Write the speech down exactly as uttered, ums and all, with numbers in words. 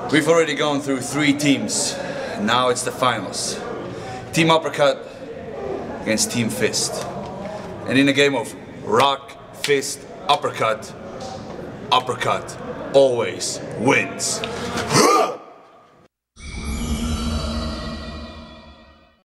We've already gone through three teams. Now it's the finals. Team Uppercut against Team F I S T. And in a game of rock, fist, uppercut, uppercut always wins.